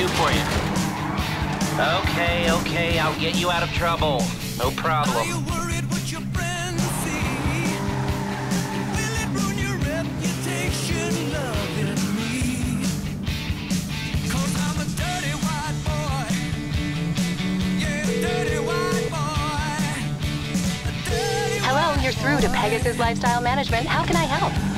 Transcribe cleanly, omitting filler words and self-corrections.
do for you? Okay, I'll get you out of trouble. No problem. Hello, you're through to Pegasus Lifestyle Management. How can I help?